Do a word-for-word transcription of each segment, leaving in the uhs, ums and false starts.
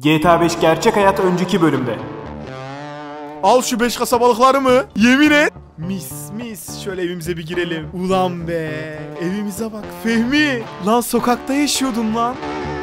G T A beş gerçek hayat önceki bölümde. Al şu beş kasabalıkları mı? Yemin et. Mis mis, şöyle evimize bir girelim. Ulan be, evimize bak Fehmi. Lan sokakta yaşıyordun lan.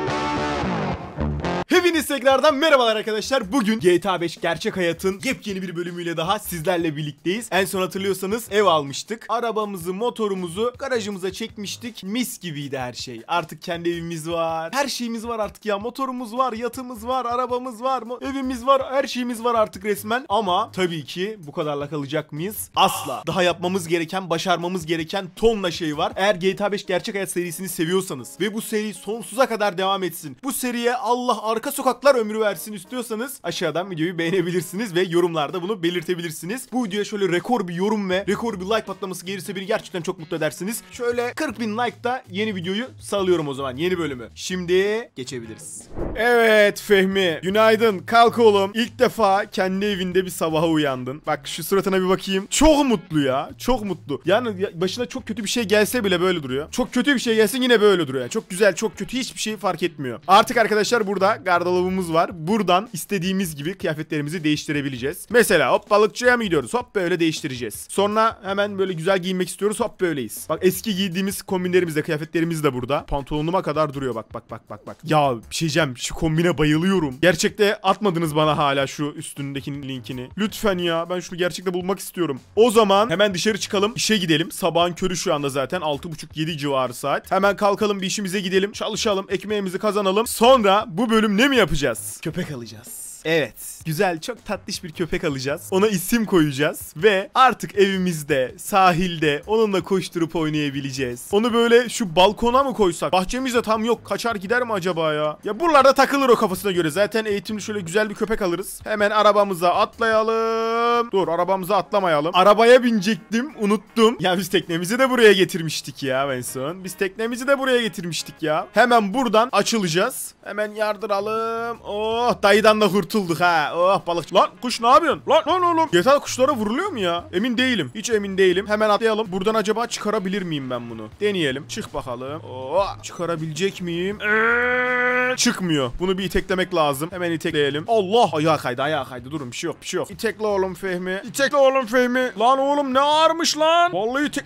Hepiniz tekrardan merhabalar arkadaşlar. Bugün G T A beş gerçek hayatın yepyeni bir bölümüyle daha sizlerle birlikteyiz. En son hatırlıyorsanız ev almıştık. Arabamızı, motorumuzu garajımıza çekmiştik. Mis gibiydi her şey. Artık kendi evimiz var. Her şeyimiz var artık ya. Motorumuz var, yatımız var, arabamız var, evimiz var, her şeyimiz var artık resmen. Ama tabii ki bu kadarla kalacak mıyız? Asla. Daha yapmamız gereken, başarmamız gereken tonla şey var. Eğer G T A beş gerçek hayat serisini seviyorsanız ve bu seri sonsuza kadar devam etsin, bu seriye Allah arka sokaklar ömrü versin istiyorsanız aşağıdan videoyu beğenebilirsiniz ve yorumlarda bunu belirtebilirsiniz. Bu videoya şöyle rekor bir yorum ve rekor bir like patlaması gelirse beni gerçekten çok mutlu edersiniz. Şöyle kırk bin like'da yeni videoyu salıyorum o zaman, yeni bölümü. Şimdi geçebiliriz. Evet Fehmi, günaydın, kalk oğlum. İlk defa kendi evinde bir sabaha uyandın. Bak şu suratına bir bakayım. Çok mutlu ya, çok mutlu. Yani başına çok kötü bir şey gelse bile böyle duruyor. Çok kötü bir şey gelsin yine böyle duruyor. Yani çok güzel, çok kötü, hiçbir şey fark etmiyor. Artık arkadaşlar burada gardırobumuz var. Buradan istediğimiz gibi kıyafetlerimizi değiştirebileceğiz. Mesela hop balıkçıya mı gidiyoruz? Hop böyle değiştireceğiz. Sonra hemen böyle güzel giyinmek istiyoruz. Hop böyleyiz. Bak eski giydiğimiz kombinlerimiz de, kıyafetlerimiz de burada. Pantolonuma kadar duruyor bak bak bak bak bak. Ya bir şey diyeceğim. Şu kombine bayılıyorum. Gerçekte atmadınız bana hala şu üstündeki linkini. Lütfen ya, ben şunu gerçekte bulmak istiyorum. O zaman hemen dışarı çıkalım. İşe gidelim. Sabahın körü şu anda zaten. altı buçuk yedi civarı saat. Hemen kalkalım, bir işimize gidelim. Çalışalım. Ekmeğimizi kazanalım. Sonra bu bölüm ne mi yapacağız? Köpek alacağız. Evet. Güzel, çok tatlış bir köpek alacağız. Ona isim koyacağız. Ve artık evimizde, sahilde onunla koşturup oynayabileceğiz. Onu böyle şu balkona mı koysak? Bahçemizde tam yok. Kaçar gider mi acaba ya? Ya buralarda takılır o kafasına göre. Zaten eğitimli şöyle güzel bir köpek alırız. Hemen arabamıza atlayalım. Dur, arabamıza atlamayalım. Arabaya binecektim. Unuttum. Ya biz teknemizi de buraya getirmiştik ya en son. Biz teknemizi de buraya getirmiştik ya. Hemen buradan açılacağız. Hemen yardıralım. Oh, dayıdan da kurtulduk ha. Oh balıkçı. Lan kuş ne yapıyorsun? Lan lan oğlum. G T A kuşlara vuruluyor mu ya? Emin değilim. Hiç emin değilim. Hemen atlayalım. Buradan acaba çıkarabilir miyim ben bunu? Deneyelim. Çık bakalım. Oh, çıkarabilecek miyim? Eee, çıkmıyor. Bunu bir iteklemek lazım. Hemen itekleyelim. Allah. Ayağa kaydı, ayağa kaydı. Durun, bir şey yok, bir şey yok. İtekle oğlum Fehmi. İtekle oğlum Fehmi. Lan oğlum ne ağırmış lan. Vallahi itek...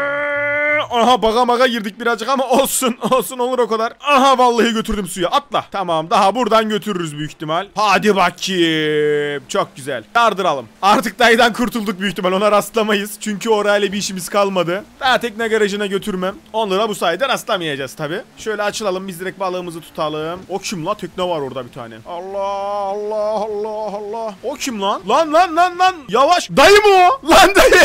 Aha baga maga girdik birazcık ama olsun. Olsun, olur o kadar. Aha vallahi götürdüm suya. Atla. Tamam, daha buradan götürürüz büyük ihtimal. Hadi bakayım. Çok güzel. Yardıralım. Artık dayıdan kurtulduk büyük ihtimal. Ona rastlamayız. Çünkü orayla bir işimiz kalmadı. Daha tekne garajına götürmem. Onlara bu sayede rastlamayacağız tabi. Şöyle açılalım. Biz direkt balığımızı tutalım. O kim la? Tekne var orada bir tane. Allah Allah Allah Allah. O kim lan? Lan lan lan lan. Yavaş. Dayı mı o? Lan dayı.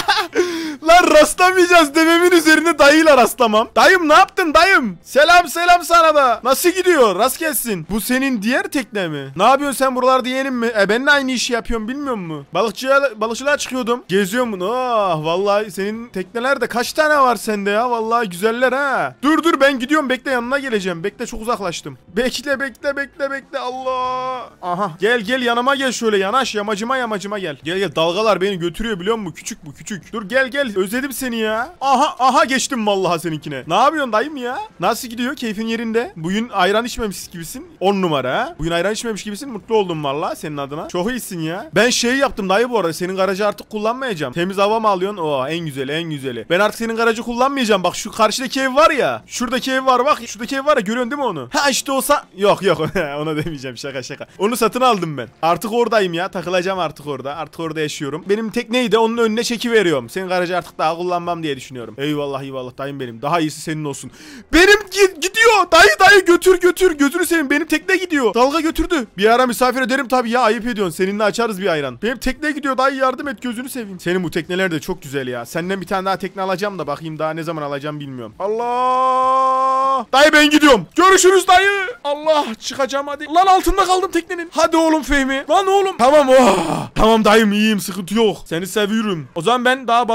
Lan rastlamayacağız dememin üzerine dayıyla rastlamam. Dayım ne yaptın dayım? Selam selam sana da. Nasıl gidiyor? Rast gelsin. Bu senin diğer tekne mi? Ne yapıyorsun sen buralarda, yeğenim mi? E ben de aynı işi yapıyorum, bilmiyor musun? Balıkçıya, balıkçılığa çıkıyordum. Geziyorum bunu. Ah vallahi senin teknelerde kaç tane var sende ya? Vallahi güzeller ha. Dur dur ben gidiyorum, bekle, yanına geleceğim. Bekle, çok uzaklaştım. Bekle bekle bekle bekle. Allah. Aha gel gel yanıma gel, şöyle yanaş, yamacıma yamacıma gel. Gel gel, dalgalar beni götürüyor biliyor musun? Küçük bu, küçük. Dur gel gel, özledim seni ya. Aha aha geçtim vallahi seninkine. Ne yapıyorsun dayım ya? Nasıl gidiyor? Keyfin yerinde? Bugün ayran içmemiş gibisin. on numara ha. Bugün ayran içmemiş gibisin. Mutlu oldum vallahi senin adına. Çok iyisin ya. Ben şey yaptım dayı bu arada. Senin garajı artık kullanmayacağım. Temiz hava mı alıyorsun? Oo en güzeli, en güzeli. Ben artık senin garajı kullanmayacağım. Bak şu karşıdaki ev var ya. Şuradaki ev var bak. Şuradaki ev var ya, görüyorsun değil mi onu? Ha işte olsa. Yok yok ona demeyeceğim, şaka şaka. Onu satın aldım ben. Artık oradayım ya. Takılacağım artık orada. Artık orada yaşıyorum. Benim tekneyi de onun önüne çekiveriyorum. Senin garajı artık daha kullanmam diye düşünüyorum. Eyvallah eyvallah dayım benim. Daha iyisi senin olsun. Benim gidiyor. Dayı dayı götür götür. Gözünü seveyim. Benim tekne gidiyor. Dalga götürdü. Bir ara misafir ederim tabii ya. Ayıp ediyorsun. Seninle açarız bir ayran. Benim tekne gidiyor. Dayı yardım et. Gözünü seveyim. Senin bu tekneler de çok güzel ya. Senden bir tane daha tekne alacağım da bakayım daha ne zaman alacağım bilmiyorum. Allah. Dayı ben gidiyorum. Görüşürüz dayı. Allah çıkacağım hadi. Lan altında kaldım teknenin. Hadi oğlum Fehmi. Lan oğlum. Tamam oh. Tamam dayım iyiyim. Sıkıntı yok. Seni seviyorum. O zaman ben daha balığa çıkıyorum.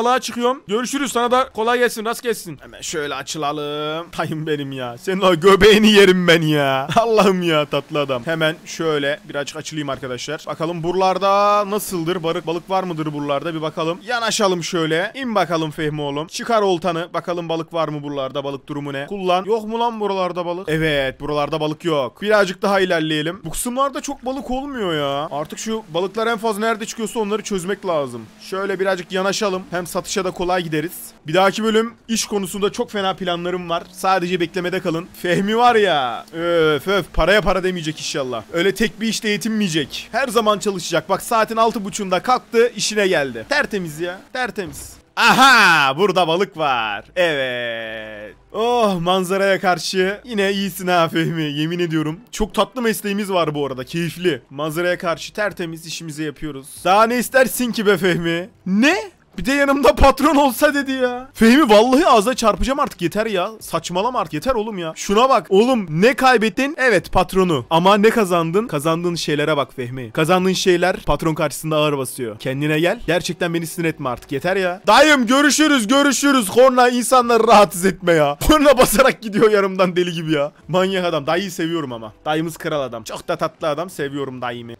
çıkıyorum. Görüşürüz, sana da kolay gelsin, rast gelsin. Hemen şöyle açılalım. Dayım benim ya. Senin o göbeğini yerim ben ya. Allah'ım ya, tatlı adam. Hemen şöyle birazcık açılayım arkadaşlar. Bakalım buralarda nasıldır? Balık balık var mıdır buralarda? Bir bakalım. Yanaşalım şöyle. İn bakalım Fehmi oğlum. Çıkar oltanı. Bakalım balık var mı buralarda? Balık durumu ne? Kullan. Yok mu lan buralarda balık? Evet, buralarda balık yok. Birazcık daha ilerleyelim. Bu kısımlarda çok balık olmuyor ya. Artık şu balıklar en fazla nerede çıkıyorsa onları çözmek lazım. Şöyle birazcık yanaşalım. Hem satışa da kolay gideriz. Bir dahaki bölüm iş konusunda çok fena planlarım var. Sadece beklemede kalın. Fehmi var ya. Öf öf, paraya para demeyecek inşallah. Öyle tek bir işte yetinmeyecek. Her zaman çalışacak. Bak saatin altı buçuğunda kalktı, işine geldi. Tertemiz ya. Tertemiz. Aha, burada balık var. Evet. Oh, manzaraya karşı yine iyisin ha Fehmi, yemin ediyorum. Çok tatlı mesleğimiz var bu arada, keyifli. Manzaraya karşı tertemiz işimizi yapıyoruz. Daha ne istersin ki be Fehmi? Ne? Bir de yanımda patron olsa dedi ya. Fehmi vallahi ağzına çarpacağım artık, yeter ya. Saçmalama artık, yeter oğlum ya. Şuna bak oğlum, ne kaybettin? Evet, patronu. Ama ne kazandın? Kazandığın şeylere bak Fehmi. Kazandığın şeyler patron karşısında ağır basıyor. Kendine gel. Gerçekten beni sinir etme artık, yeter ya. Dayım görüşürüz görüşürüz. Korna insanları rahatsız etme ya. Korna basarak gidiyor yanımdan deli gibi ya. Manyak adam. Dayıyı seviyorum ama. Dayımız kral adam. Çok da tatlı adam. Seviyorum dayımı.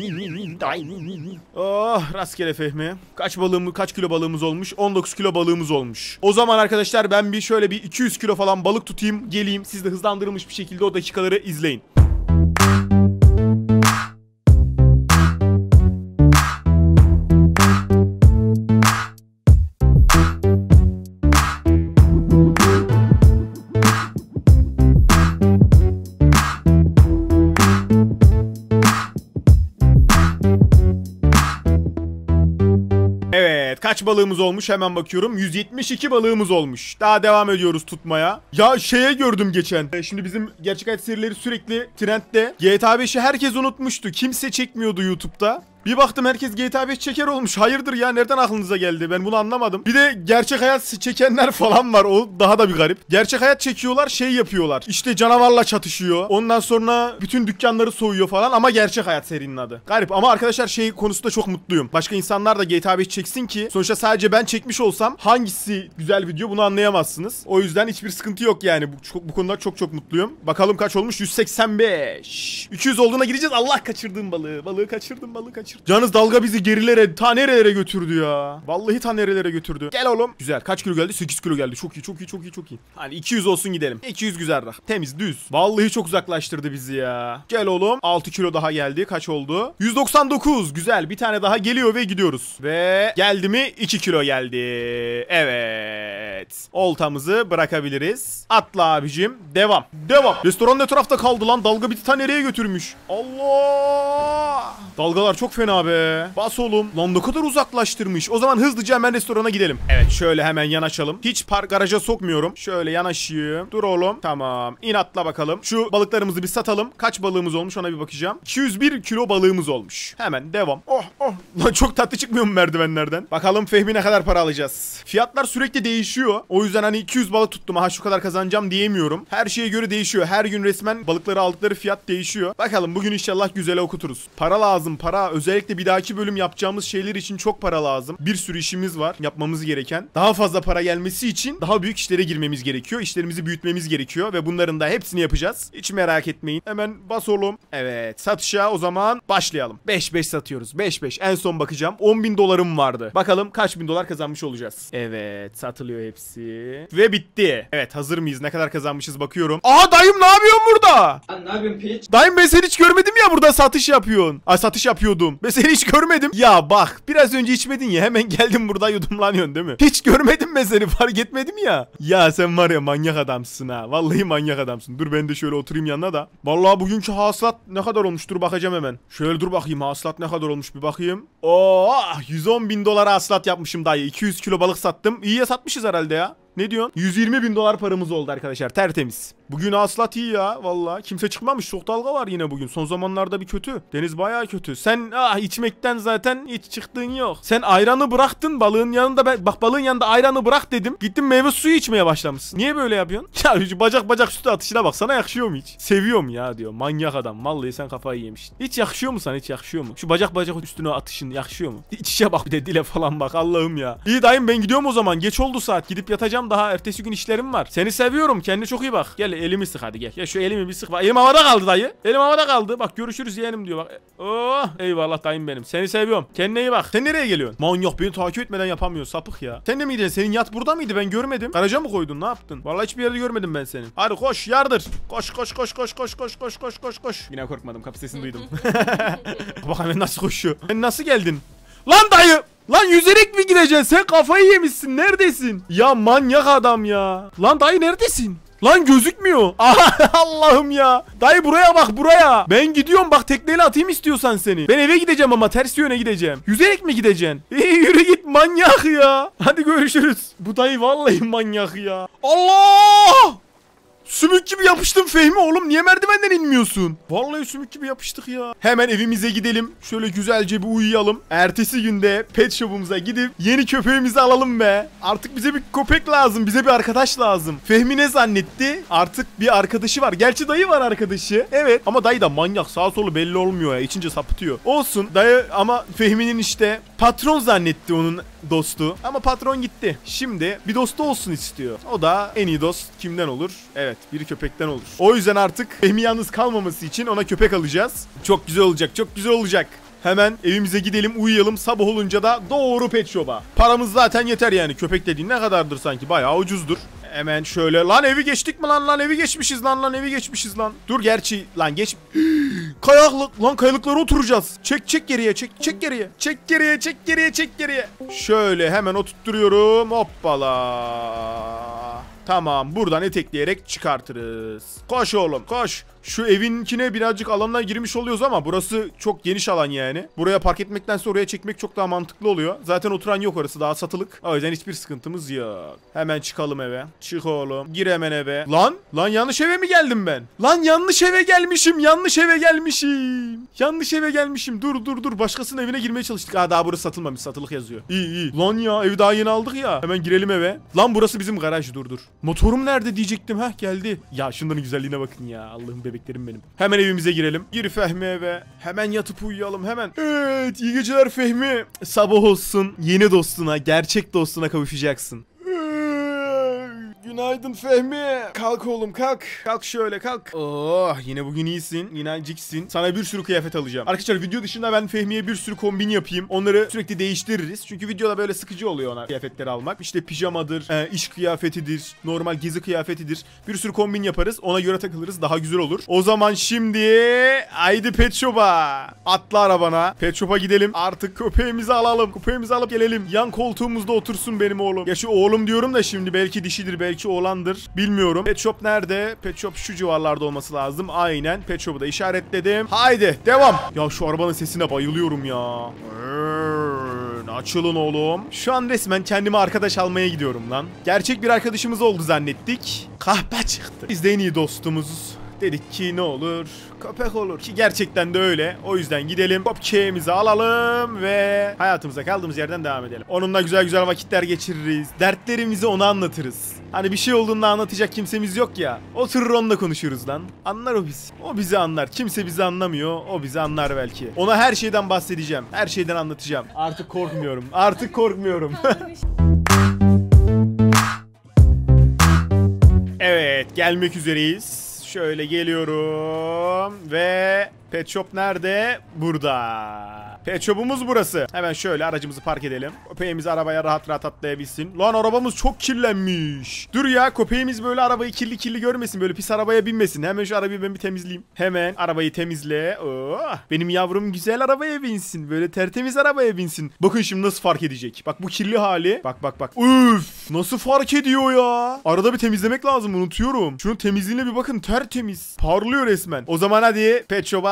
Oh, rastgele Fehmi. Kaç balığımı kaç kilo balığımız olmuş? on dokuz kilo balığımız olmuş. O zaman arkadaşlar ben bir şöyle bir iki yüz kilo falan balık tutayım, geleyim. Siz de hızlandırılmış bir şekilde o dakikaları izleyin. Evet, kaç balığımız olmuş hemen bakıyorum. yüz yetmiş iki balığımız olmuş. Daha devam ediyoruz tutmaya. Ya şeye gördüm geçen. Şimdi bizim gerçek hayat serileri sürekli trendde. G T A beşi herkes unutmuştu. Kimse çekmiyordu YouTube'da. Bir baktım herkes G T A beş çeker olmuş. Hayırdır ya, nereden aklınıza geldi? Ben bunu anlamadım. Bir de gerçek hayat çekenler falan var. O daha da bir garip. Gerçek hayat çekiyorlar, şey yapıyorlar. İşte canavarla çatışıyor. Ondan sonra bütün dükkanları soyuyor falan ama gerçek hayat serinin adı. Garip ama arkadaşlar şey konusunda çok mutluyum. Başka insanlar da G T A beş çeksin ki sonuçta sadece ben çekmiş olsam hangisi güzel video bunu anlayamazsınız. O yüzden hiçbir sıkıntı yok yani. Bu, çok, bu konuda çok çok mutluyum. Bakalım kaç olmuş? yüz seksen beş. üç yüz olduğuna gideceğiz. Allah, kaçırdım balığı. Balığı kaçırdım, balığı kaçırdım. Canınız dalga bizi gerilere, ta nerelere götürdü ya. Vallahi ta nerelere götürdü. Gel oğlum. Güzel. Kaç kilo geldi? sekiz kilo geldi. Çok iyi, çok iyi, çok iyi, çok iyi. Hani iki yüz olsun gidelim. iki yüz güzel rak. Temiz, düz. Vallahi çok uzaklaştırdı bizi ya. Gel oğlum. altı kilo daha geldi. Kaç oldu? yüz doksan dokuz. Güzel. Bir tane daha geliyor ve gidiyoruz. Ve geldi mi? iki kilo geldi. Evet. Oltamızı bırakabiliriz. Atla abicim. Devam. Devam. Restoran ne tarafta kaldı lan? Dalga bizi ta nereye götürmüş? Allah. Dalgalar çok fena be. Bas oğlum. Lan ne kadar uzaklaştırmış. O zaman hızlıca hemen restorana gidelim. Evet, şöyle hemen yanaşalım. Hiç park garaja sokmuyorum. Şöyle yanaşayım. Dur oğlum. Tamam. İn atla bakalım. Şu balıklarımızı bir satalım. Kaç balığımız olmuş ona bir bakacağım. iki yüz bir kilo balığımız olmuş. Hemen devam. Oh oh. Lan çok tatlı çıkmıyor mu merdivenlerden? Bakalım Fehmi ne kadar para alacağız. Fiyatlar sürekli değişiyor. O yüzden hani iki yüz balık tuttum. Ha şu kadar kazanacağım diyemiyorum. Her şeye göre değişiyor. Her gün resmen balıkları aldıkları fiyat değişiyor. Bakalım bugün inşallah güzel okuturuz. Para lazım, para. Özellikle bir dahaki bölüm yapacağımız şeyler için çok para lazım. Bir sürü işimiz var yapmamız gereken. Daha fazla para gelmesi için daha büyük işlere girmemiz gerekiyor. İşlerimizi büyütmemiz gerekiyor ve bunların da hepsini yapacağız. Hiç merak etmeyin. Hemen bas oğlum. Evet, satışa o zaman başlayalım. beş beş satıyoruz. beş beş. En son bakacağım. on bin dolarım vardı. Bakalım kaç bin dolar kazanmış olacağız. Evet, satılıyor hepsi. Ve bitti. Evet, hazır mıyız? Ne kadar kazanmışız bakıyorum. Aa, dayım ne yapıyorsun burada? Ne yapıyorsun piç? Dayım ben seni hiç görmedim ya, burada satış yapıyorsun. Ay, satış yapıyordum. Ben seni hiç görmedim. Ya bak, biraz önce içmedin ya, hemen geldim burada yudumlanıyorsun değil mi? Hiç görmedim ben seni, fark etmedim ya. Ya sen var ya, manyak adamsın ha. Vallahi manyak adamsın. Dur ben de şöyle oturayım yanına da. Vallahi bugünkü hasılat ne kadar olmuş, dur bakacağım hemen. Şöyle dur bakayım, hasılat ne kadar olmuş bir bakayım. Oo, yüz on bin dolara hasılat yapmışım dayı. iki yüz kilo balık sattım. İyiye satmışız herhalde ya. Ne diyorsun? yüz yirmi bin dolar paramız oldu arkadaşlar. Tertemiz. Bugün aslat iyi ya valla. Kimse çıkmamış. Çok dalga var yine bugün. Son zamanlarda bir kötü. Deniz bayağı kötü. Sen ah içmekten zaten hiç çıktığın yok. Sen ayranı bıraktın balığın yanında. Ben, bak balığın yanında ayranı bırak dedim. Gittin meyve suyu içmeye başlamışsın. Niye böyle yapıyorsun? Ya şu bacak bacak üstü atışına bak. Sana yakışıyor mu hiç? Seviyorum ya diyor. Manyak adam. Vallahi sen kafayı yemiştin. Hiç yakışıyor mu sana? Hiç yakışıyor mu? Şu bacak bacak üstüne atışın yakışıyor mu? İç içe bak bir de dile falan bak. Allah'ım ya. İyi dayım ben gidiyorum o zaman. Geç oldu saat. Gidip yatacağım daha. Ertesi gün işlerim var. Seni seviyorum. Kendine çok iyi bak. Gel elimi sık hadi gel. Ya şu elimi bir sık. Bak, elim havada kaldı dayı. Elim havada kaldı. Bak görüşürüz yeğenim diyor bak. Oh eyvallah dayım benim. Seni seviyorum. Kendine iyi bak. Sen nereye geliyorsun? Manyak beni takip etmeden yapamıyor. Sapık ya. Sen de mi gideceksin? Senin yat burada mıydı? Ben görmedim. Garaja mı koydun? Ne yaptın? Vallahi hiçbir yerde görmedim ben seni. Hadi koş yardır. Koş koş koş koş koş koş koş koş koş koş. Yine korkmadım. Kapı sesini duydum. Bak hemen nasıl koşuyor. Sen nasıl geldin? Lan dayı! Lan yüzerek mi gideceksin? Sen kafayı yemişsin. Neredesin? Ya manyak adam ya. Lan dayı neredesin? Lan gözükmüyor. Allah'ım ya. Dayı buraya bak buraya. Ben gidiyorum bak tekneyle atayım istiyorsan seni. Ben eve gideceğim ama ters yöne gideceğim. Yüzerek mi gideceksin? İyi yürü git manyak ya. Hadi görüşürüz. Bu dayı vallahi manyak ya. Allah! Sümük gibi yapıştım Fehmi oğlum niye merdivenden inmiyorsun? Vallahi sümük gibi yapıştık ya. Hemen evimize gidelim. Şöyle güzelce bir uyuyalım. Ertesi günde pet shop'umuza gidip yeni köpeğimizi alalım be. Artık bize bir köpek lazım. Bize bir arkadaş lazım. Fehmi ne zannetti? Artık bir arkadaşı var. Gerçi dayı var arkadaşı. Evet ama dayı da manyak. Sağ solu belli olmuyor ya. İçince sapıtıyor. Olsun dayı ama Fehmi'nin işte patron zannetti onun dostu. Ama patron gitti. Şimdi bir dostu olsun istiyor. O da en iyi dost kimden olur? Evet bir köpekten olur. O yüzden artık Fehmi yalnız kalmaması için ona köpek alacağız. Çok güzel olacak. Çok güzel olacak. Hemen evimize gidelim uyuyalım. Sabah olunca da doğru pet shop'a. Paramız zaten yeter yani. Köpek dediğin ne kadardır sanki? Bayağı ucuzdur. Hemen şöyle. Lan evi geçtik mi lan? Lan evi geçmişiz lan. Lan evi geçmişiz lan. Dur gerçi lan geç. Kayaklık. Lan kayalıklara oturacağız. Çek çek geriye. Çek çek geriye. Çek geriye. Çek geriye. Çek geriye. Şöyle hemen oturtturuyorum. Hoppala. Tamam buradan etekleyerek çıkartırız. Koş oğlum koş. Şu evinkine birazcık alanına girmiş oluyoruz ama burası çok geniş alan yani. Buraya park etmektense oraya çekmek çok daha mantıklı oluyor. Zaten oturan yok orası daha satılık. O yüzden hiçbir sıkıntımız yok. Hemen çıkalım eve. Çık oğlum. Gir hemen eve. Lan lan yanlış eve mi geldim ben? Lan yanlış eve gelmişim. Yanlış eve gelmişim. Yanlış eve gelmişim. Dur dur dur. Başkasının evine girmeye çalıştık. Aa daha burası satılmamış. Satılık yazıyor. İyi iyi. Lan ya evi daha yeni aldık ya. Hemen girelim eve. Lan burası bizim garaj. Dur dur. Motorum nerede diyecektim. Heh geldi. Ya şunların güzelliğine bakın ya. Allah'ım bebeklerim benim. Hemen evimize girelim. Gir Fehmi eve. Hemen yatıp uyuyalım hemen. Evet iyi geceler Fehmi. Sabah olsun. Yeni dostuna, gerçek dostuna kavuşacaksın. Günaydın Fehmi. Kalk oğlum kalk. Kalk şöyle kalk. Oh yine bugün iyisin. Yine ciksin. Sana bir sürü kıyafet alacağım. Arkadaşlar video dışında ben Fehmi'ye bir sürü kombin yapayım. Onları sürekli değiştiririz. Çünkü videoda böyle sıkıcı oluyor ona kıyafetleri almak. İşte pijamadır, e, iş kıyafetidir, normal gezi kıyafetidir. Bir sürü kombin yaparız. Ona göre takılırız. Daha güzel olur. O zaman şimdi haydi pet shop'a. Atla arabana. Pet shop'a gidelim. Artık köpeğimizi alalım. Köpeğimizi alıp gelelim. Yan koltuğumuzda otursun benim oğlum. Ya şu oğlum diyorum da şimdi belki dişidir belki oğlandır. Bilmiyorum. Pet shop nerede? Pet shop şu civarlarda olması lazım. Aynen. Pet shop'u da işaretledim. Haydi devam. Ya şu arabanın sesine bayılıyorum ya. Açılın oğlum. Şu an resmen kendime arkadaş almaya gidiyorum lan. Gerçek bir arkadaşımız oldu zannettik. Kahpe çıktı. Biz de en iyi dostumuz. Dedik ki ne olur? Köpek olur. Ki gerçekten de öyle. O yüzden gidelim. Köpeğimizi alalım ve hayatımıza kaldığımız yerden devam edelim. Onunla güzel güzel vakitler geçiririz. Dertlerimizi ona anlatırız. Hani bir şey olduğunda anlatacak kimsemiz yok ya. Oturur onunla konuşuruz lan. Anlar o bizi. O bizi anlar. Kimse bizi anlamıyor. O bizi anlar belki. Ona her şeyden bahsedeceğim. Her şeyden anlatacağım. Artık korkmuyorum. Artık korkmuyorum. Evet, gelmek üzereyiz. Şöyle geliyorum ve pet shop nerede? Burada. Pet shop'umuz burası. Hemen şöyle aracımızı park edelim. Köpeğimiz arabaya rahat rahat atlayabilsin. Lan arabamız çok kirlenmiş. Dur ya köpeğimiz böyle arabayı kirli kirli görmesin. Böyle pis arabaya binmesin. Hemen şu arabayı ben bir temizleyeyim. Hemen arabayı temizle. Oh, benim yavrum güzel arabaya binsin. Böyle tertemiz arabaya binsin. Bakın şimdi nasıl fark edecek. Bak bu kirli hali. Bak bak bak. Üf, nasıl fark ediyor ya. Arada bir temizlemek lazım unutuyorum. Şunun temizliğine bir bakın tertemiz. Parlıyor resmen. O zaman hadi pet shop'a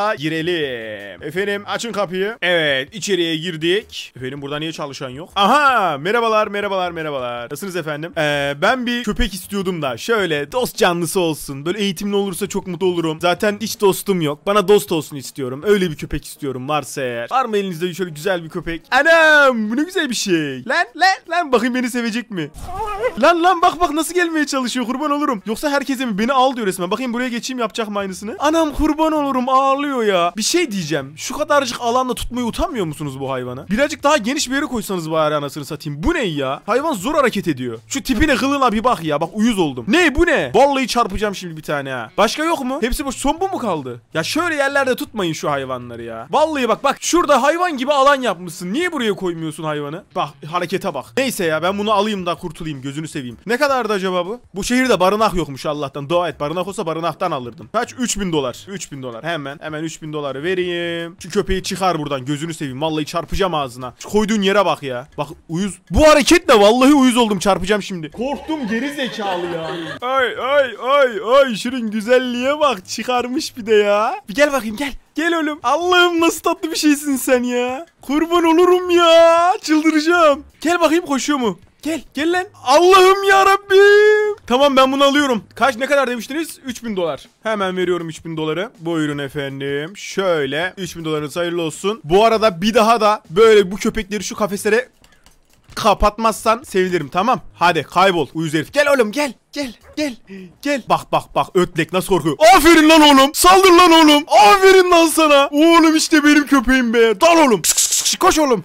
yola girelim. Efendim açın kapıyı. Evet içeriye girdik. Efendim burada niye çalışan yok? Aha merhabalar merhabalar merhabalar. Nasılsınız efendim? Ee, ben bir köpek istiyordum da şöyle dost canlısı olsun. Böyle eğitimli olursa çok mutlu olurum. Zaten hiç dostum yok. Bana dost olsun istiyorum. Öyle bir köpek istiyorum varsa eğer. Var mı elinizde şöyle güzel bir köpek? Anam bu ne güzel bir şey. Lan lan lan bakayım beni sevecek mi? Lan lan bak bak nasıl gelmeye çalışıyor, kurban olurum. Yoksa herkese mi beni al diyor resmen. Bakayım buraya geçeyim, yapacak mı aynısını? Anam kurban olurum, ağlıyor ya. Bir şey diyeceğim. Şu kadarcık alanda tutmayı utanmıyor musunuz bu hayvanı? Birazcık daha geniş bir yere koysanız bari anasını satayım. Bu ne ya? Hayvan zor hareket ediyor. Şu tipine kılığına bir bak ya. Bak uyuz oldum. Ne bu ne? Vallahi çarpacağım şimdi bir tane ha. Başka yok mu? Hepsi boş. Son bu mu kaldı? Ya şöyle yerlerde tutmayın şu hayvanları ya. Vallahi bak bak. Şurada hayvan gibi alan yapmışsın. Niye buraya koymuyorsun hayvanı? Bak harekete bak. Neyse ya ben bunu alayım da kurtulayım. Gözünü seveyim. Ne kadardı acaba bu? Bu şehirde barınak yokmuş Allah'tan. Dua et. Barınak olsa barınaktan alırdım. Kaç? üç bin dolar. üç bin dolar. Hemen. Hemen üç bin doları vereyim. Şu köpeği çıkar buradan. Gözünü seveyim. Vallahi çarpacağım ağzına. Şu koyduğun yere bak ya. Bak uyuz. Bu hareket ne? Vallahi uyuz oldum. Çarpacağım şimdi. Korktum geri zekalı ya. Ay ay ay ay. Şunun güzelliğe bak. Çıkarmış bir de ya. Bir gel bakayım gel. Gel oğlum. Allah'ım nasıl tatlı bir şeysin sen ya. Kurban olurum ya. Çıldıracağım. Gel bakayım koşuyor mu? Gel gel lan. Allah'ım ya Rabbim. Tamam ben bunu alıyorum. Kaç ne kadar demiştiniz? üç bin dolar. Hemen veriyorum üç bin doları. Buyurun efendim. Şöyle üç bin dolarınız hayırlı olsun. Bu arada bir daha da böyle bu köpekleri şu kafeslere kapatmazsan sevinirim, tamam. Hadi kaybol uyuz herif. Gel oğlum gel. Gel gel gel. Bak bak bak ötlek nasıl korkuyor. Aferin lan oğlum. Saldır lan oğlum. Aferin lan sana. Oğlum işte benim köpeğim be. Dal oğlum. Koş oğlum.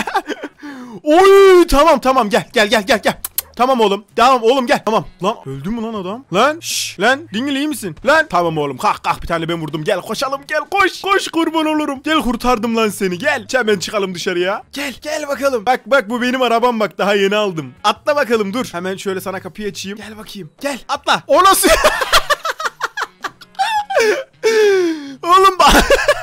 Oy tamam tamam gel gel gel gel gel. Tamam oğlum. Tamam oğlum gel. Tamam. Lan öldü mü lan adam? Lan şşş. Lan dingil iyi misin? Lan. Tamam oğlum. Kalk kalk bir tane ben vurdum. Gel koşalım gel koş. Koş kurban olurum. Gel kurtardım lan seni. Gel. Hemen çıkalım dışarıya. Gel gel bakalım. Bak bak bu benim arabam bak. Daha yeni aldım. Atla bakalım dur. Hemen şöyle sana kapıyı açayım. Gel bakayım. Gel atla. O nasıl? Oğlum bak.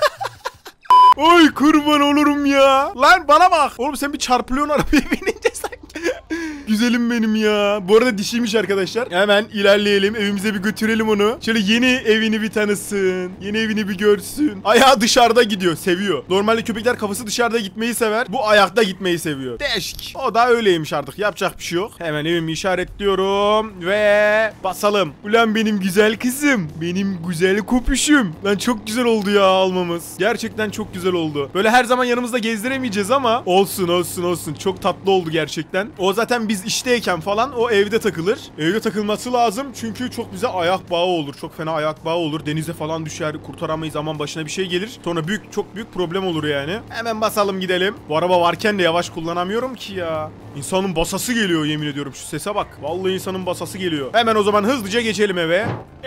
Oy kurban olurum ya. Lan bana bak. Oğlum sen bir çarpılıyorsun arabaya binince sanki. Güzelim benim ya. Bu arada dişiymiş arkadaşlar. Hemen ilerleyelim. Evimize bir götürelim onu. Şöyle yeni evini bir tanısın. Yeni evini bir görsün. Ayağı dışarıda gidiyor. Seviyor. Normalde köpekler kafası dışarıda gitmeyi sever. Bu ayakta gitmeyi seviyor. Değişik. O da öyleymiş artık. Yapacak bir şey yok. Hemen evimi işaretliyorum. Ve basalım. Ulan benim güzel kızım. Benim güzel kopuşum. Lan çok güzel oldu ya almamız. Gerçekten çok güzel oldu. Böyle her zaman yanımızda gezdiremeyeceğiz ama olsun olsun olsun. Çok tatlı oldu gerçekten. O zaten biz işteyken falan o evde takılır. Evde takılması lazım çünkü çok bize ayak bağı olur. Çok fena ayak bağı olur. Denize falan düşer. Kurtaramayız, zaman başına bir şey gelir. Sonra büyük çok büyük problem olur yani. Hemen basalım gidelim. Bu araba varken de yavaş kullanamıyorum ki ya. İnsanın basası geliyor yemin ediyorum. Şu sese bak. Vallahi insanın basası geliyor. Hemen o zaman hızlıca geçelim eve.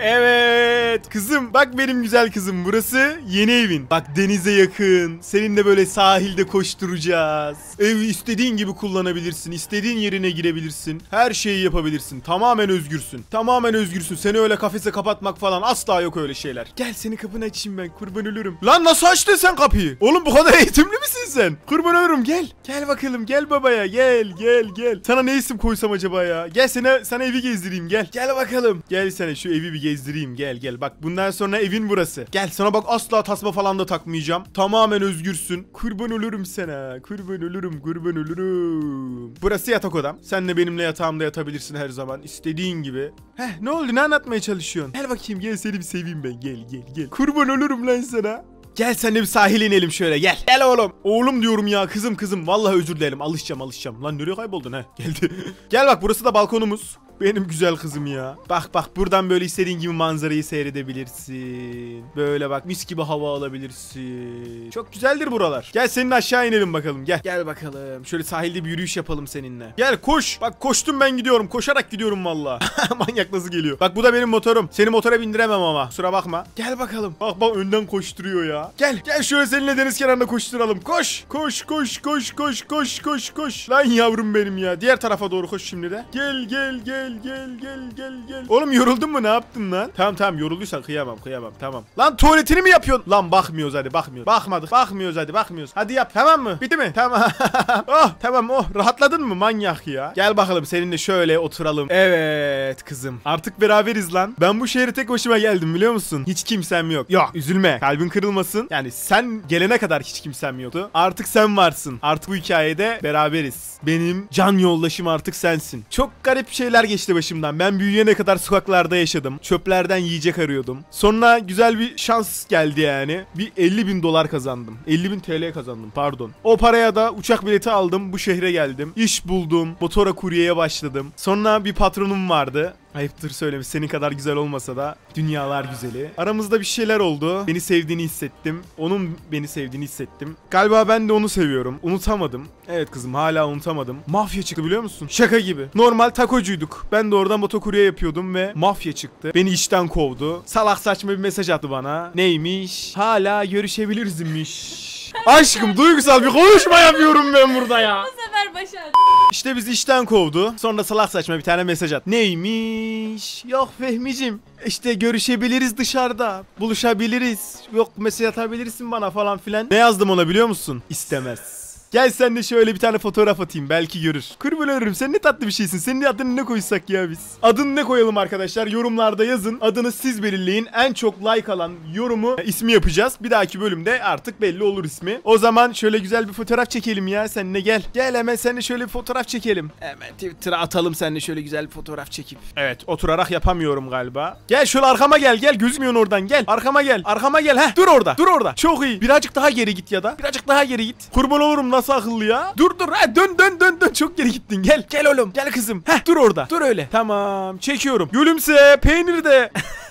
Evet. Kızım bak benim güzel kızım. Burası yeni evin. Bak denize yakın. Seninle böyle sahilde koşturacağız. Evi istediğin gibi kullanabilirsin. İstediğin yerine girebilirsin. Her şeyi yapabilirsin. Tamamen özgürsün. Tamamen özgürsün. Seni öyle kafese kapatmak falan asla yok öyle şeyler. Gel seni kapını açayım ben. Kurban ölürüm. Lan nasıl açtın sen kapıyı? Oğlum bu kadar eğitimli misin sen? Kurban ölürüm gel. Gel bakalım gel babaya gel gel gel. Sana ne isim koysam acaba ya? Gel sana, sana evi gezdireyim gel. Gel bakalım. Gel sana şu evi bir gezdireyim gel gel. Bak bundan sonra evin burası. Gel sana bak asla tasma falan da takmayacağım. Tamamen özgürsün. Kurban ölürüm sana. Kurban ölürüm. Kurban ölürüm. Burası yatak odam. Sen de benimle yatağımda yatabilirsin her zaman. İstediğin gibi. Heh ne oldu? Ne anlatmaya çalışıyorsun? Gel bakayım gel seni bir seveyim ben. Gel gel gel. Kurban ölürüm lan sana. Gel sen de bir sahile inelim şöyle gel. Gel oğlum. Oğlum diyorum ya kızım kızım. Vallahi özür dilerim. Alışacağım alışacağım. Lan nereye kayboldun he? Geldi. Gel bak burası da balkonumuz. Benim güzel kızım ya. Bak bak buradan böyle istediğin gibi manzarayı seyredebilirsin. Böyle bak mis gibi hava alabilirsin. Çok güzeldir buralar. Gel seninle aşağı inelim bakalım gel. Gel bakalım. Şöyle sahilde bir yürüyüş yapalım seninle. Gel koş. Bak koştum ben gidiyorum. Koşarak gidiyorum valla. Manyak nasıl geliyor. Bak bu da benim motorum. Seni motora bindiremem ama. Kusura bakma. Gel bakalım. Bak bak önden koşturuyor ya. Gel. Gel şöyle seninle deniz kenarında koşturalım. Koş. Koş koş koş koş koş koş koş. Lan yavrum benim ya. Diğer tarafa doğru koş şimdi de. Gel gel gel gel gel gel gel gel. Oğlum yoruldun mu, ne yaptın lan? Tamam tamam, yorulduysan kıyamam kıyamam tamam. Lan tuvaletini mi yapıyorsun? Lan bakmıyoruz hadi, bakmıyoruz. Bakmadık. Bakmıyoruz hadi, bakmıyoruz. Hadi yap, tamam mı? Bitti mi? Tamam. Oh tamam, oh rahatladın mı manyak ya? Gel bakalım seninle şöyle oturalım. Evet kızım. Artık beraberiz lan. Ben bu şehre tek başıma geldim biliyor musun? Hiç kimsem yok. Yok üzülme. Kalbin kırılmasın. Yani sen gelene kadar hiç kimsem yoktu. Artık sen varsın. Artık bu hikayede beraberiz. Benim can yoldaşım artık sensin. Çok garip şeyler geçti başımdan. Ben büyüyene kadar sokaklarda yaşadım. Çöplerden yiyecek arıyordum. Sonra güzel bir şans geldi yani. Bir elli bin dolar kazandım. elli bin T L kazandım pardon. O paraya da uçak bileti aldım. Bu şehre geldim. İş buldum. Motora kuryeye başladım. Sonra bir patronum vardı. Ayıptır söylemiş, senin kadar güzel olmasa da dünyalar güzeli. Aramızda bir şeyler oldu. Beni sevdiğini hissettim. Onun beni sevdiğini hissettim. Galiba ben de onu seviyorum. Unutamadım. Evet kızım, hala unutamadım. Mafya çıktı biliyor musun? Şaka gibi. Normal takocuyduk. Ben de oradan motokurye yapıyordum ve mafya çıktı. Beni işten kovdu. Salak saçma bir mesaj attı bana. Neymiş? Hala görüşebilirizmiş. Aşkım duygusal bir konuşma yapıyorum ben burada ya. Bu sefer başardım. İşte bizi işten kovdu. Sonra salak saçma bir tane mesaj at. Neymiş? Yok Fehmicim. İşte görüşebiliriz dışarıda. Buluşabiliriz. Yok mesaj atabilirsin bana falan filan. Ne yazdım ona biliyor musun? İstemez. Gel sen de şöyle bir tane fotoğraf atayım, belki görür. Kurban olurum, sen ne tatlı bir şeysin. Senin adını ne koysak ya biz? Adını ne koyalım arkadaşlar? Yorumlarda yazın. Adını siz belirleyin. En çok like alan yorumu e, ismi yapacağız. Bir dahaki bölümde artık belli olur ismi. O zaman şöyle güzel bir fotoğraf çekelim ya seninle, gel. Gel hemen seninle şöyle bir fotoğraf çekelim. Hemen Twitter'a atalım seninle şöyle güzel bir fotoğraf çekip. Evet, oturarak yapamıyorum galiba. Gel şöyle arkama gel, gel gözükmüyorsun oradan, gel. Arkama gel, arkama gel. Heh, dur orada, dur orada. Çok iyi. Birazcık daha geri git ya da. Birazcık daha geri git. Kurban olurum, nasıl akıllı ya? Dur dur, ha dön dön dön dön, çok geri gittin. Gel gel oğlum, gel kızım. Heh, dur orada, dur öyle. Tamam, çekiyorum. Gülümse, peynir de.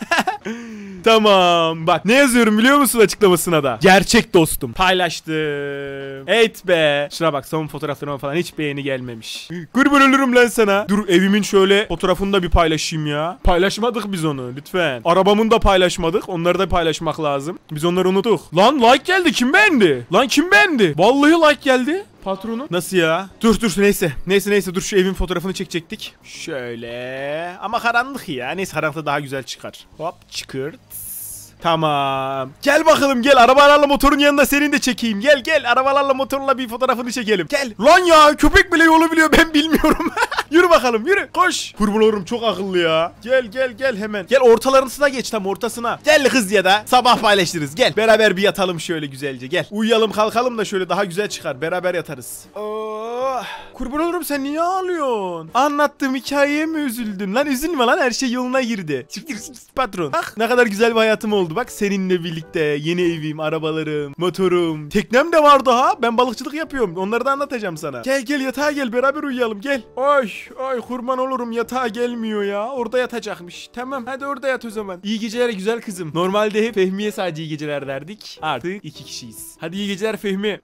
Tamam, bak ne yazıyorum biliyor musun açıklamasına da? Gerçek dostum. Paylaştım. Evet be. Şuna bak, son fotoğraflarıma falan hiç beğeni gelmemiş. Kurban olurum lan sana. Dur evimin şöyle fotoğrafını da bir paylaşayım ya. Paylaşmadık biz onu lütfen. Arabamın da paylaşmadık. Onları da paylaşmak lazım. Biz onları unuttuk. Lan like geldi, kim beğendi? Lan kim beğendi? Vallahi like geldi. Patronu. Nasıl ya? Dur dur neyse. Neyse neyse dur, şu evin fotoğrafını çekecektik. Şöyle. Ama karanlık ya. Neyse, karanlıkta daha güzel çıkar. Hop çıkırt. Tamam. Gel bakalım gel, arabalarla motorun yanında seni de çekeyim. Gel gel, arabalarla motorla bir fotoğrafını çekelim. Gel. Lan ya, köpek bile yolu biliyor, ben bilmiyorum. Yürü bakalım yürü, koş. Kurban olurum, çok akıllı ya. Gel gel gel hemen. Gel ortalarına geç, tam ortasına. Gel kız, ya da sabah paylaşırız. Gel beraber bir yatalım şöyle güzelce, gel. Uyuyalım kalkalım da şöyle daha güzel çıkar, beraber yatarız. Oh. Kurban olurum, sen niye ağlıyorsun? Anlattığım hikayeye mi üzüldün? Lan üzülme lan, her şey yoluna girdi. Patron. Bak ne kadar güzel bir hayatım oldu. Bak seninle birlikte yeni evim, arabalarım, motorum, teknem de var daha. Ben balıkçılık yapıyorum. Onları da anlatacağım sana. Gel gel yatağa gel, beraber uyuyalım gel. Ay ay kurban olurum, yatağa gelmiyor ya. Orada yatacakmış. Tamam hadi orada yat o zaman. İyi geceler güzel kızım. Normalde hep Fehmi'ye sadece iyi geceler derdik. Artık iki kişiyiz. Hadi iyi geceler Fehmi.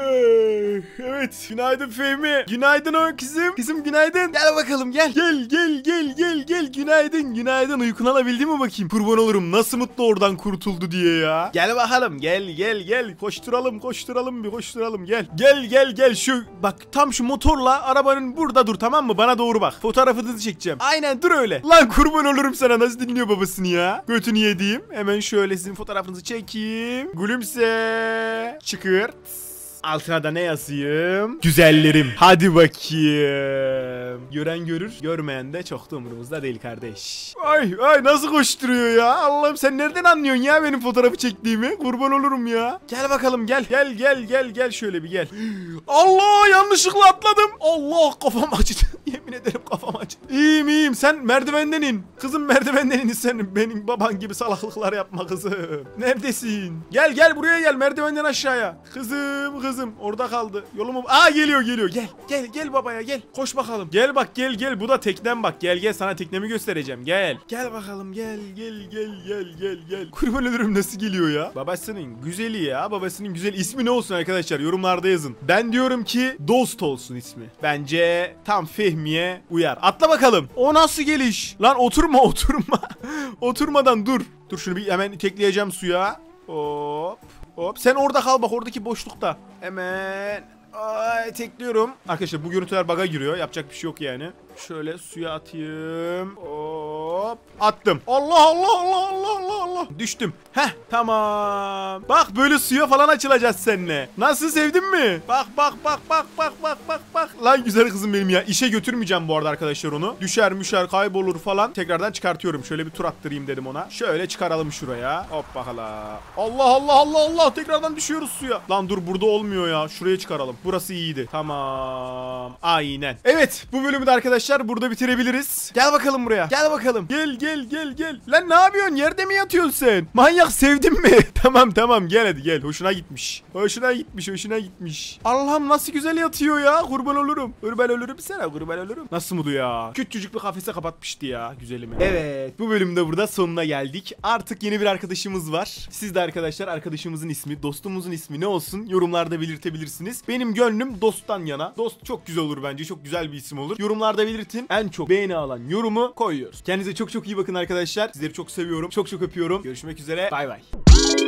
Evet, günaydın Fehmi. Günaydın o kızım. Kızım günaydın. Gel bakalım gel. Gel gel gel gel gel. Günaydın günaydın. Uykunu alabildin mi bakayım? Kurban olurum, nasıl mutlu oradan kurtuldu diye ya. Gel bakalım gel gel gel. Koşturalım koşturalım bir koşturalım gel. Gel gel gel, şu bak tam şu motorla arabanın burada dur, tamam mı? Bana doğru bak. Fotoğrafını çekeceğim. Aynen dur öyle. Lan kurban olurum sana, nasıl dinliyor babasını ya? Götünü yediğim. Hemen şöyle sizin fotoğrafınızı çekeyim. Gülümse. Çıkırt. Altına da ne yazayım? Güzellerim. Hadi bakayım. Gören görür, görmeyen de çok da umurumuzda değil kardeş. Ay ay nasıl koşturuyor ya? Allah'ım, sen nereden anlıyorsun ya benim fotoğrafı çektiğimi? Kurban olurum ya. Gel bakalım gel. Gel gel gel gel şöyle bir gel. Allah, yanlışlıkla atladım. Allah, kafam acıdı. Yemin ederim kafam acıdı. İyiyim iyiyim, sen merdivenden in. Kızım merdivenden in, sen benim baban gibi salaklıklar yapma kızım. Neredesin? Gel gel buraya gel, merdivenden aşağıya. Kızım kızım. Kızım orada kaldı. Yolumu... Aa geliyor geliyor. Gel. Gel gel babaya gel. Koş bakalım. Gel bak gel gel. Bu da teknem bak. Gel gel, sana teknemi göstereceğim. Gel. Gel bakalım gel gel gel gel gel gel. Kurban olurum, nasıl geliyor ya? Babasının güzeli ya. Babasının güzel ismi ne olsun arkadaşlar? Yorumlarda yazın. Ben diyorum ki Dost olsun ismi. Bence tam Fehmi'ye uyar. Atla bakalım. O nasıl geliş? Lan oturma oturma. Oturmadan dur. Dur şunu bir hemen tekleyeceğim suya. Hop. Hop, sen orada kal bak, oradaki boşlukta. Hemen Ay, tekliyorum. Arkadaşlar bu görüntüler bug'a giriyor. Yapacak bir şey yok yani. Şöyle suya atayım. Hop. Attım. Allah Allah Allah Allah Allah Allah. Düştüm. Heh, tamam. Bak böyle suya falan açılacağız seninle. Nasıl, sevdin mi? Bak bak bak bak bak bak bak bak. Lan güzel kızım benim ya. İşe götürmeyeceğim bu arada arkadaşlar onu. Düşer müşer kaybolur falan. Tekrardan çıkartıyorum. Şöyle bir tur attırayım dedim ona. Şöyle çıkaralım şuraya. Hop bakala. Allah Allah Allah Allah. Tekrardan düşüyoruz suya. Lan dur, burada olmuyor ya. Şuraya çıkaralım. Burası iyiydi. Tamam. Aynen. Evet, bu bölümü de arkadaşlar burada bitirebiliriz. Gel bakalım buraya. Gel bakalım. Gel gel gel gel. Lan ne yapıyorsun? Yerde mi yatıyorsun sen? Manyak, sevdin mi? Tamam tamam, gel hadi gel. Hoşuna gitmiş. Hoşuna gitmiş. Hoşuna gitmiş. Allah'ım nasıl güzel yatıyor ya. Kurban olurum. Kurban olurum sana. Kurban olurum. Nasıl mutlu ya. Küçücük bir kafese kapatmıştı ya güzelimi. Evet. Bu bölümde burada sonuna geldik. Artık yeni bir arkadaşımız var. Siz de arkadaşlar arkadaşımızın ismi, dostumuzun ismi ne olsun yorumlarda belirtebilirsiniz. Benim gönlüm dosttan yana. Dost çok güzel olur bence. Çok güzel bir isim olur. Yorumlarda belirtin. En çok beğeni alan yorumu koyuyoruz. Kendinize çok çok iyi bakın arkadaşlar. Sizleri çok seviyorum. Çok çok öpüyorum. Görüşmek üzere. Bay bay.